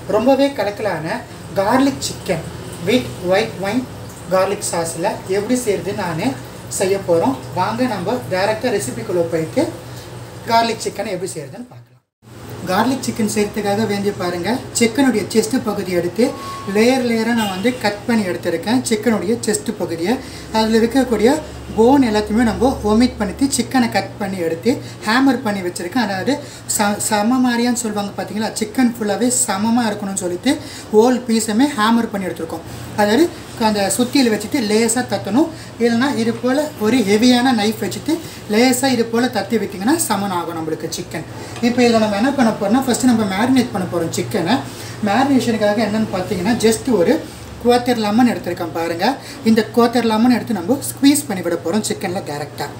ரொம்பவே கலக்கலான garlic chicken with white wine garlic சாஸில் எப்படி செய்கிறது நான் செய்ய போகிறோம். வாங்க நம்ம டைரெக்டாக ரெசிபிக்குள்ளே போயிட்டு கார்லிக் சிக்கனை எப்படி செய்கிறதுன்னு பார்க்கலாம். கார்லிக் சிக்கன் செய்கிறதுக்காக வேண்டி பாருங்கள், சிக்கனுடைய செஸ்ட்டு பகுதி எடுத்து லேயராக நான் கட் பண்ணி எடுத்துருக்கேன். சிக்கனுடைய செஸ்ட்டு பகுதியை அதில் இருக்கக்கூடிய போன் எல்லாத்தையுமே நம்ம ஒமிட் பண்ணிட்டு சிக்கனை கட் பண்ணி எடுத்து ஹேமர் பண்ணி வச்சுருக்கேன். அதாவது சம மாதிரியான்னு சொல்லுவாங்க பார்த்தீங்களா, சிக்கன் ஃபுல்லாகவே சமமாக இருக்கணும்னு சொல்லிட்டு ஹோல் பீஸுமே ஹேமர் பண்ணி எடுத்துருக்கோம். அதாவது அந்த சுத்தியில் வச்சுட்டு லேஸாக தட்டணும். இல்லைனா இது போல் ஒரு ஹெவியான நைஃப் வச்சுட்டு லேஸாக இது போல் தட்டி வைத்திங்கன்னா சமன் ஆகும் நம்மளுக்கு சிக்கன். இப்போ இதில் நம்ம என்ன பண்ண போகிறோம்னா, ஃபஸ்ட்டு நம்ம மேரினேட் பண்ண போகிறோம் சிக்கனை. மேரினேஷனுக்காக என்னென்னு பார்த்தீங்கன்னா, ஜஸ்ட் ஒரு குவார்ட்டர் லெமன் எடுத்துருக்கேன் பாருங்கள். இந்த குவார்ட்டர் லெமன் எடுத்து நம்ம ஸ்குவீஸ் பண்ணி விட போகிறோம் சிக்கனில் டைரெக்டாக.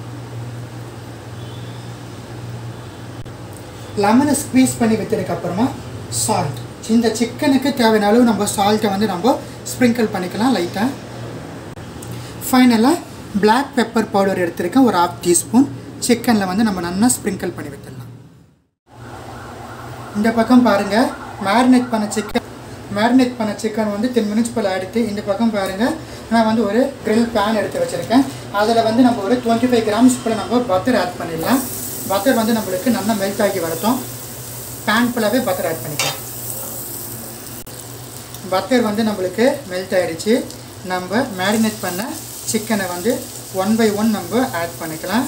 லெமனை ஸ்குவீஸ் பண்ணி விட்டதுக்கப்புறமா சால்ட், இந்த சிக்கனுக்கு தேவையான அளவு நம்ம சால்ட்டை நம்ம ஸ்ப்ரிங்கிள் பண்ணிக்கலாம் லைட்டாக. ஃபைனலாக பிளாக் பெப்பர் பவுடர் எடுத்துருக்கேன், ஒரு 1/2 டீஸ்பூன். சிக்கனில் நம்ம நல்லா ஸ்ப்ரிங்கிள் பண்ணி விட்டுடலாம். இந்த பக்கம் பாருங்கள், மேரினேட் பண்ண சிக்கன் 10 மினிட்ஸ் போல் ஆகிடுத்து. இந்த பக்கம் பாருங்கள், நான் ஒரு grill பேன் எடுத்து வச்சுருக்கேன். அதில் நம்ம ஒரு 25 கிராம்ஸ் போல் நம்ம பட்டர் ஆட் பண்ணிடலாம். பட்டர் நம்மளுக்கு நல்லா மெல்ட் ஆகி வரட்டும். பேன் ஃபுல்லாகவே பட்டர் ஆட் பண்ணிக்கலாம். பட்டர் நம்மளுக்கு மெல்ட் ஆகிடுச்சு. நம்ம மேரினேட் பண்ண சிக்கனை 1 by 1 நம்ம ஆட் பண்ணிக்கலாம்.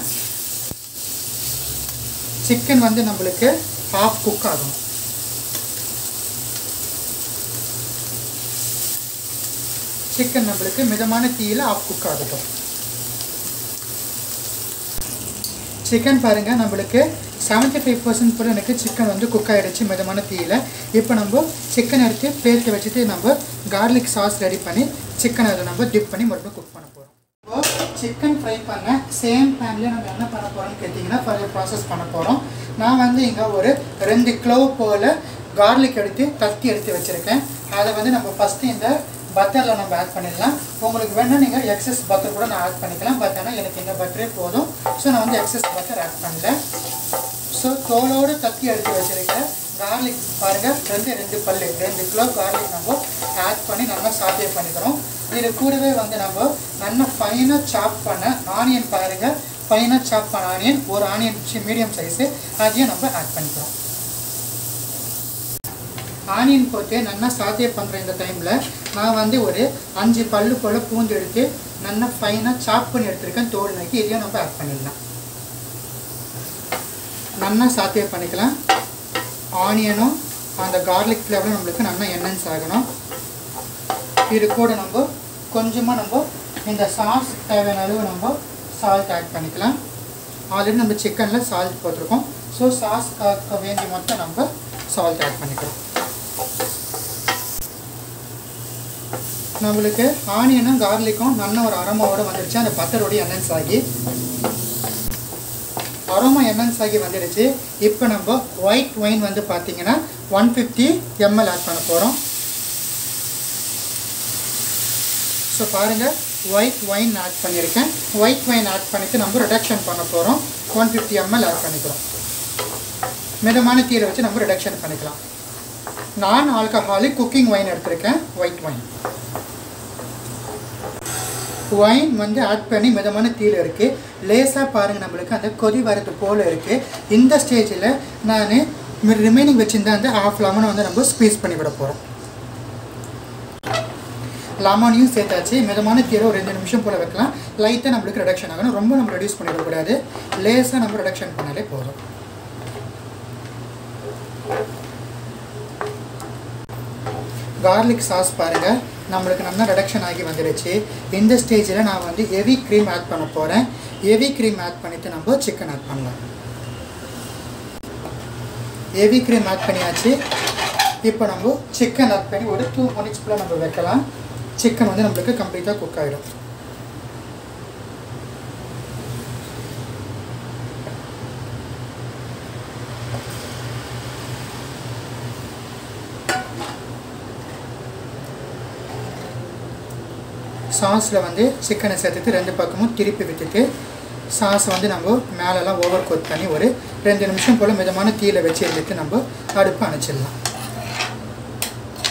சிக்கன் நம்மளுக்கு half குக் ஆகும். சிக்கன் நம்மளுக்கு மிதமான தீயில் ஆஃப் குக் ஆகட்டும். சிக்கன் பாருங்கள், நம்மளுக்கு 75% போல் எனக்கு சிக்கன் குக் ஆகிடுச்சு மிதமான தீயில். இப்போ நம்ம சிக்கன் எடுத்து பிளேட்டில் வச்சுட்டு நம்ம கார்லிக் சாஸ் ரெடி பண்ணி சிக்கனை அதை நம்ம டிப் பண்ணி மறுபடியும் குக் பண்ண போகிறோம். இப்போ சிக்கன் ஃப்ரை பண்ண சேம் பேன்லேயே நம்ம என்ன பண்ண போகிறோம்னு கேட்டிங்கன்னா, ஃபர்தர் ப்ராசஸ் பண்ண போகிறோம். நான் இங்கே ஒரு 2 கிலோ போல் கார்லிக் எடுத்து வச்சுருக்கேன். அதை நம்ம ஃபஸ்ட்டு இந்த பட்டரில் நம்ம ஆட் பண்ணிடலாம். உங்களுக்கு வேணால் நீங்கள் எக்ஸஸ் பட்டர் கூட நான் ஆட் பண்ணிக்கலாம். பட் ஆனால் எனக்கு இந்த பட்டரே போதும். ஸோ நான் எக்ஸஸ் பட்டர் ஆட் பண்ணல. ஸோ தோலோடு தட்டி எடுத்து வச்சுருக்கேன் கார்லிக் பாருங்கள், 2 கிலோ கார்லிக் நம்ம ஆட் பண்ணி நல்லா சாட்டே பண்ணிக்கிறோம். இது கூடவே நம்ம நல்லா ஃபைனாக சாப் பண்ண ஆனியன் பாருங்கள், ஃபைனாக சாப் பண்ண ஆனியன், ஒரு ஆனியன் மீடியம் சைஸு, அதையும் நம்ம ஆட் பண்ணிக்கிறோம். ஆனியன் போட்டு நல்லா சாத்திய பண்ணுற இந்த டைமில் நான் ஒரு 5 பல்லு போல் பூண்டு எடுத்து நல்லா ஃபைனாக சாப் பண்ணி எடுத்துருக்கேன் தோல் நோக்கி. இதையும் நம்ம ஆட் பண்ணிடலாம். நல்லா சாத்திய பண்ணிக்கலாம். ஆனியனும் அந்த கார்லிக் ஃப்ளேவரும் நம்மளுக்கு நல்லா என்ஹான்ஸ் ஆகணும். இது கூட நம்ம கொஞ்சமாக இந்த சாஸ் தேவையான அளவு நம்ம சால்ட் ஆட் பண்ணிக்கலாம். ஆல்ரெடி நம்ம சிக்கனில் சால்ட் போட்டிருக்கோம். ஸோ சாஸ்க்காக வேண்டி மட்டும் நம்ம சால்ட் ஆட் பண்ணிக்கலாம். நம்மளுக்கு ஆனியனும் கார்லிக்கும் நல்ல ஒரு அரோமாவோடு வந்துடுச்சு. அந்த பட்டரோடு என்ஹான்ஸ் ஆகி வந்துடுச்சு. இப்போ நம்ம ஒயிட் ஒயின் பார்த்தீங்கன்னா 150 ml ஆட் பண்ண போகிறோம். ஸோ பாருங்கள், ஒயிட் ஒயின் ஆட் பண்ணியிருக்கேன். ஒயிட் ஒயின் ஆட் பண்ணிவிட்டு நம்ம ரிடக்ஷன் பண்ண போகிறோம். 150 ml ஆட் பண்ணிக்கிறோம். மிதமான தீரை வச்சு நம்ம ரிடக்ஷன் பண்ணிக்கலாம். நான் ஆல்கஹாலிக் குக்கிங் ஒயின் எடுத்திருக்கேன், ஒயிட் ஒயின். ஒயின் ஆட் பண்ணி மிதமான தீயில் இருக்குது. லேசாக பாருங்கள், நம்மளுக்கு அந்த கொதி வரது போல் இருக்குது. இந்த ஸ்டேஜில் நான் ரிமைனிங் வச்சுருந்த அந்த ½ லெமனை நம்ம ஸ்குவீஸ் பண்ணி விட போகிறோம். லெமனையும் சேர்த்தாச்சு. மிதமான தீரை ஒரு 2 நிமிஷம் போல் வைக்கலாம். லைட்டாக நம்மளுக்கு ரிடக்ஷன் ஆகணும். ரொம்ப நம்ம ரெடியூஸ் பண்ணிவிடக்கூடாது. லேசாக நம்ம ரிடக்ஷன் பண்ணாலே போதும். கார்லிக் சாஸ் பாருங்கள், நம்மளுக்கு நல்லா ரிடக்ஷன் ஆகி வந்துடுச்சு. இந்த ஸ்டேஜில் நான் ஹெவி க்ரீம் ஆட் பண்ண போகிறேன். ஹெவி க்ரீம் ஆட் பண்ணிவிட்டு நம்ம சிக்கன் ஆட் பண்ணலாம். ஹெவி க்ரீம் ஆட் பண்ணியாச்சு. இப்போ நம்ம சிக்கன் ஆட் பண்ணி ஒரு 2 மினிட்ஸ் போல் நம்ம வைக்கலாம். சிக்கன் நம்மளுக்கு கம்ப்ளீட்டாக குக் ஆகிடும். சாஸில் சிக்கனை சேர்த்துட்டு 2 பக்கமும் திருப்பி விட்டுட்டு சாஸ் நம்ம மேலெல்லாம் ஓவர் கோட் பண்ணி ஒரு 2 நிமிஷம் போல் மிதமான தீயில் வச்சு எடுத்து நம்ம அடுப்பு அணைச்சிடலாம்.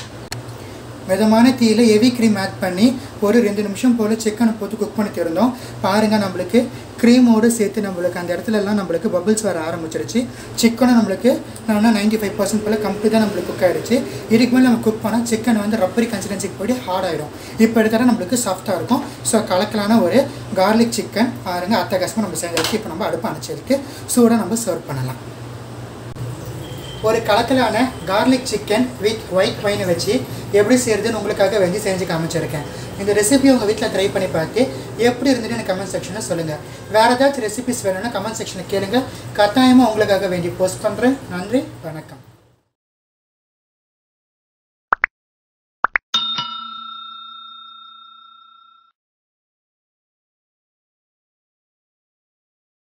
மிதமான தீயில் ஹெவி க்ரீம் ஆட் பண்ணி ஒரு 2 நிமிஷம் போல் சிக்கனை போட்டு குக் பண்ணி தருந்தோம். பாருங்கள், நம்மளுக்கு க்ரீமோடு சேர்த்து நம்மளுக்கு அந்த இடத்துலலாம் நம்மளுக்கு பபிள்ஸ் வர ஆரம்பிச்சிருச்சு. சிக்கனும் நம்மளுக்கு 95% போல் கம்ப்ளீட்டாக நம்மளுக்கு குக் ஆகிடுச்சு. இதுக்கு மேலே நம்ம குக் பண்ணால் சிக்கன் வந்து ரப்பரி கன்சிஸ்டன்சிக்கு போய்ட்டு ஹார்ட் ஆகிடும். இப்போ எடுத்தால் நம்மளுக்கு சாஃப்டாக இருக்கும். ஸோ கலக்கலான ஒரு கார்லிக் சிக்கன் பாருங்கள் அட்டகாசமாக நம்ம செஞ்சிருச்சு. இப்போ நம்ம அடுப்பு அணைச்சிருக்கு, சூடாக நம்ம சர்வ் பண்ணலாம். ஒரு கலக்கலான கார்லிக் சிக்கன் வித் ஒயிட் வைனை வச்சு எப்படி செய்கிறதுன்னு உங்களுக்காக செஞ்சு காமிச்சிருக்கேன். இந்த ரெசிபி உங்கள் வீட்டில் ட்ரை பண்ணி பார்த்து எப்படி இருந்துட்டு எனக்கு கமெண்ட் செக்ஷனில் சொல்லுங்கள். வேறு ஏதாச்சும் ரெசிபிஸ் வேணும்னா கமெண்ட் செக்ஷனில் கேளுங்க. கட்டாயமாக உங்களுக்காக போஸ்ட் பண்ணுறேன். நன்றி, வணக்கம்.